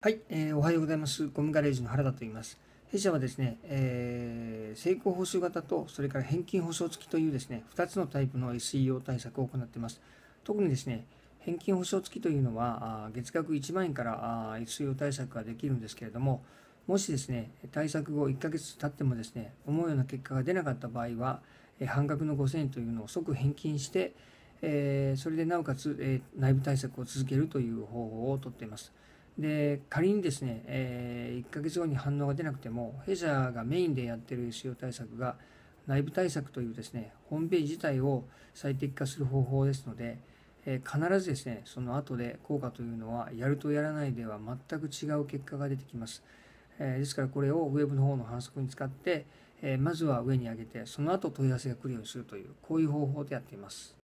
はい、おはようございます。ゴムガレージの原田と言います。弊社はですね、成功報酬型と、それから返金保証付きというですね、2つのタイプの SEO 対策を行っています。特にですね、返金保証付きというのは、月額1万円からSEO 対策ができるんですけれども、もしですね、対策後1ヶ月経ってもですね、思うような結果が出なかった場合は、半額の5000円というのを即返金して、それでなおかつ、内部対策を続けるという方法をとっています。で、仮にですね、1ヶ月後に反応が出なくても、弊社がメインでやっている使用対策が、内部対策というですね、ホームページ自体を最適化する方法ですので、必ずですね、その後で効果というのは、やるとやらないでは全く違う結果が出てきます。ですからこれをウェブの方の反則に使って、まずは上に上げて、その後問い合わせが来るようにするという、こういう方法でやっています。